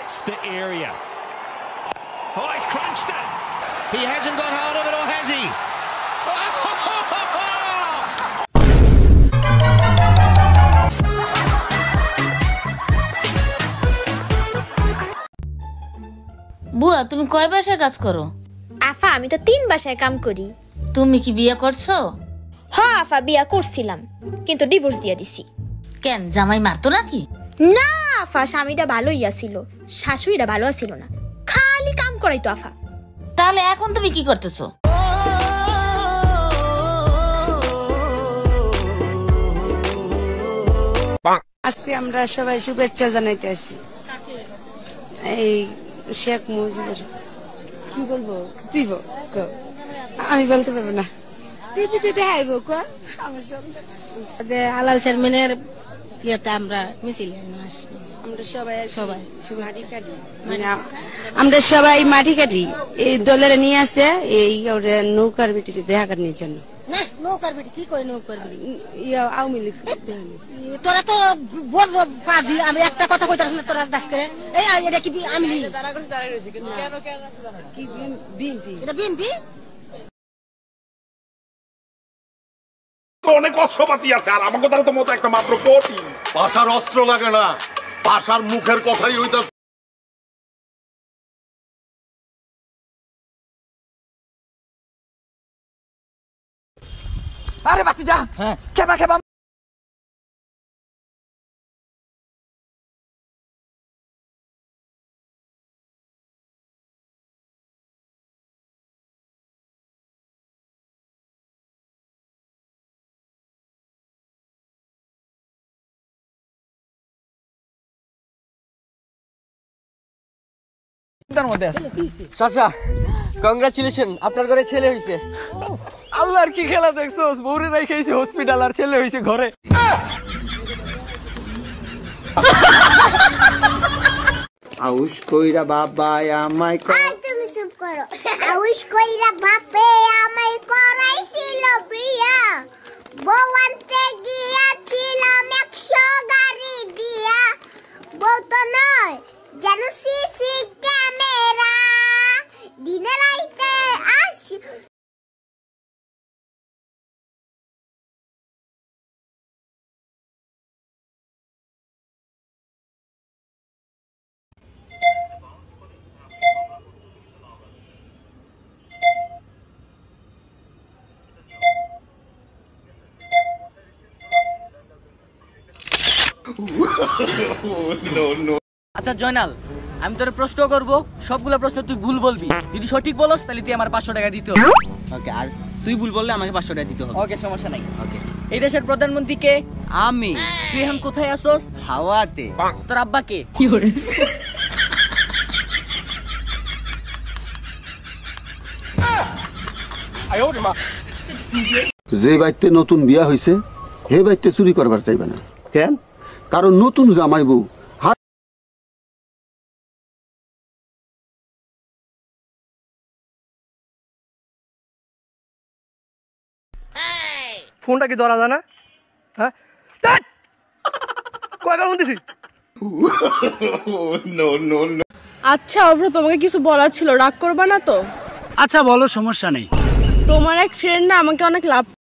hits the area. Oh, he's crunched it. He hasn't got hold of it, or has he? বুয়া, তুমি কয় বাসায় কাজ করো? আফা, আমি তো 3 বাসায় কাম করি। তুমি কি বিয়ে করছো? হ্যাঁ আফা, বিয়া করছিলাম, কিন্তু ডিভোর্স দিয়ে দিছি। কেন, জামাই মারতো নাকি? না আফা, স্বামীটা ভালোই আছিল, শাশুড়িটা ভালো আছিল না, খালি কাম করাইতো আফা। তাহলে এখন তুমি কি করতেছো? আজকে আমরা সবাই শুভেচ্ছা জানাইতে আসি এই শেখ মুজিবের। কি বলবো, দিব আমি বলতে পারবো না, টিভিতে দেখাইব যে হালাল চেয়ারম্যানের ইয়েতে আমরা মিছিলে আসবো। আমরা সবাই মাটি কাটি, মানে আমরা সবাই মাটি কাটি এই দলের নিয়ে আসে এই নৌকার বেটিতে দেখা করার জন্য। না, নৌকার বেটি কি কই, নৌকার বেটি আওয়ামী লীগ। তোরা তো বড় পাজি, আমি একটা কথা কইতাছ না, তোরা দাস করে এই এটা কি আমি কি বিএনপি? এটা বিএনপি। অনেক অস্ত্রপাতি আছে, আর আমাকে তাহলে তো মতো একটা মাত্র কোটি ভাষার অস্ত্র লাগে না, ভাষার মুখের কথাই হইতাছে। আরে বাতি যা, খেবা খেবা। চাচা, কংগ্রাচুলেশন, আপনার ঘরে ছেলে হইছে। আল্লাহর কি খেলা দেখছোস, বউরে নাই খাইছে হসপিটাল, আর ছেলে হইছে ঘরে। আউশ কইরা বাবা আমায় তুমি চুপ করো। আউশ কইরা বাপে আমায় করাইছিল বিয়া, বউ আনতে গিয়াছিলাম 100 গাড়ি দিয়া, বউ তো নয় যেন সিসি ক্যামেরা, দিনে রাইতে আস। আচ্ছা জয়নাল, আমি তোর প্রশ্ন করব, সবগুলা প্রশ্ন তুই ভুল বলবি। যদি সঠিক বলস তাহলে তুই আমার 500 টাকা দিতে হবে। ওকে, আর তুই ভুল বললে আমাকে 500 টাকা দিতে হবে। ওকে, সমস্যা নাই। ওকে, এই দেশের প্রধানমন্ত্রী কে? আমি। তুই এখন কোথায় আসোস? হাওয়াতে। তোর আব্বা কে? কি করে? যে বাড়িতে নতুন বিয়া হয়েছে হে বাড়িতে চুরি করবার চাইবে না। কেন? কারণ নতুন জামাই বউ ফোনটা কি ধরা যায় না? হ্যাঁ, কয়বার ফোন দিছি? আচ্ছা অভ্র, তোমাকে কিছু বলার ছিল, রাগ করবা না তো? আচ্ছা বলো, সমস্যা নেই। তোমার এক ফ্রেন্ড না আমাকে অনেক লাভ